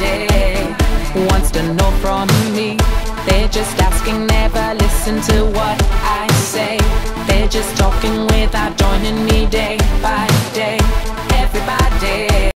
Everybody wants to know from me. They're just asking, never listen to what I say. They're just talking without joining me day by day. Everybody